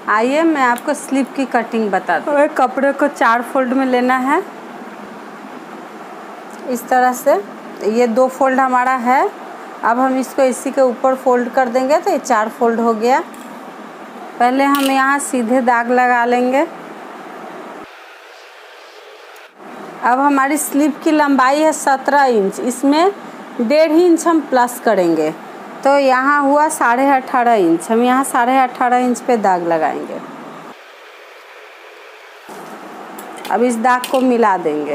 आइए मैं आपको स्लीव की कटिंग बताती हूँ। कपड़े को 4 फोल्ड में लेना है इस तरह से। ये 2 फोल्ड हमारा है। अब हम इसको इसी के ऊपर फोल्ड कर देंगे तो ये 4 फोल्ड हो गया। पहले हम यहाँ सीधे दाग लगा लेंगे। अब हमारी स्लीव की लंबाई है 17 इंच, इसमें 1.5 इंच हम प्लस करेंगे तो यहाँ हुआ 18.5 इंच। हम यहाँ 18.5 इंच पे दाग लगाएंगे। अब इस दाग को मिला देंगे।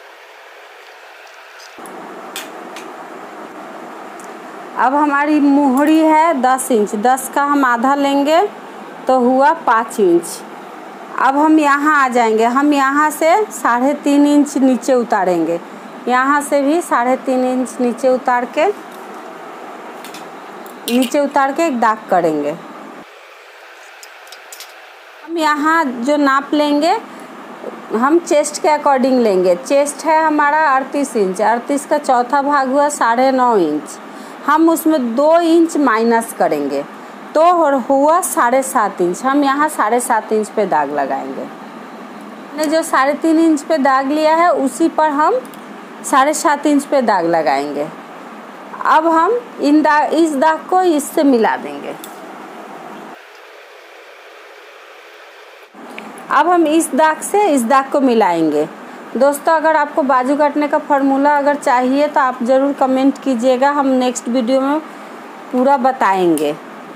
अब हमारी मोहरी है 10 इंच, 10 का हम आधा लेंगे तो हुआ 5 इंच। अब हम यहाँ आ जाएंगे। हम यहाँ से 3.5 इंच नीचे उतारेंगे। यहाँ से भी 3.5 इंच नीचे उतार के एक दाग करेंगे। हम यहाँ जो नाप लेंगे हम चेस्ट के अकॉर्डिंग लेंगे। चेस्ट है हमारा 38 इंच, 38 का चौथा भाग हुआ 9.5 इंच। हम उसमें 2 इंच माइनस करेंगे तो हुआ 7.5 इंच। हम यहाँ 7.5 इंच पे दाग लगाएंगे। हमने जो 3.5 इंच पे दाग लिया है उसी पर हम 7.5 इंच पे दाग लगाएंगे। अब हम इस दाग को इससे मिला देंगे। अब हम इस दाग से इस दाग को मिलाएंगे। दोस्तों, अगर आपको बाजू काटने का फार्मूला अगर चाहिए तो आप ज़रूर कमेंट कीजिएगा, हम नेक्स्ट वीडियो में पूरा बताएंगे।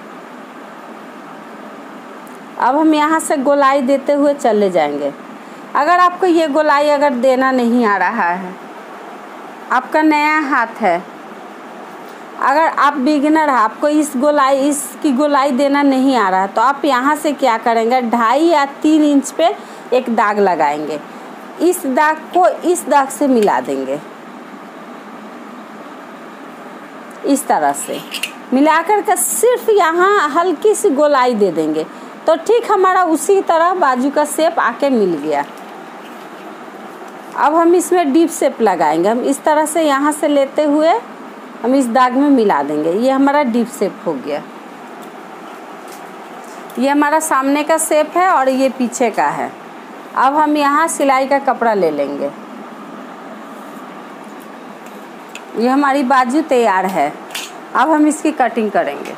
अब हम यहाँ से गोलाई देते हुए चले जाएंगे। अगर आपको ये गोलाई अगर देना नहीं आ रहा है, आपका नया हाथ है, अगर आप बिगिनर हैं, आपको इसकी गोलाई देना नहीं आ रहा है तो आप यहाँ से क्या करेंगे, 2.5 या 3 इंच पे एक दाग लगाएंगे। इस दाग को इस दाग से मिला देंगे। इस तरह से मिलाकर के सिर्फ यहाँ हल्की सी गोलाई दे देंगे तो ठीक हमारा उसी तरह बाजू का शेप आके मिल गया। अब हम इसमें डीप शेप लगाएंगे। हम इस तरह से यहाँ से लेते हुए हम इस दाग में मिला देंगे। ये हमारा डीप शेप हो गया। ये हमारा सामने का शेप है और ये पीछे का है। अब हम यहाँ सिलाई का कपड़ा ले लेंगे। ये हमारी बाजू तैयार है। अब हम इसकी कटिंग करेंगे।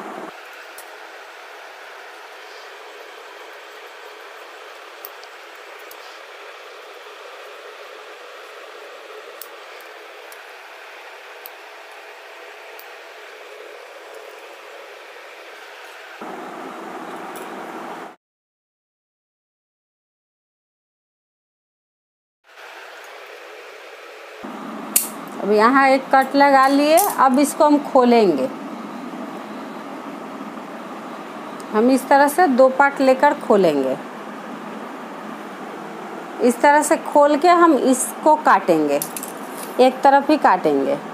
अब यहाँ एक कट लगा लिए। अब इसको हम खोलेंगे। हम इस तरह से 2 पार्ट लेकर खोलेंगे। इस तरह से खोल के हम इसको काटेंगे, एक तरफ ही काटेंगे।